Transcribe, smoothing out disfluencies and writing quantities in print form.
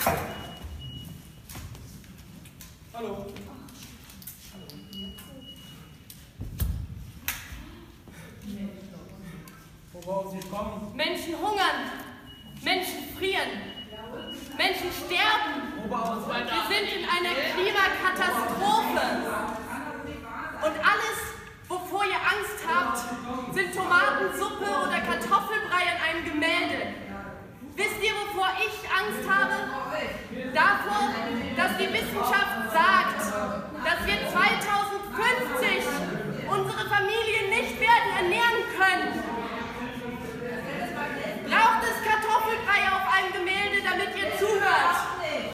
Hallo. Wo brauchen Sie kommen? Menschen hungern, Menschen frieren, Menschen sterben. Wir sind in einer Klimakatastrophe. Und alles, wovor ihr Angst habt, sind Tomatensuppe oder Kartoffelbrei an einem Gemälde. Wisst ihr, wovor ich Angst habe? Davor, dass die Wissenschaft sagt,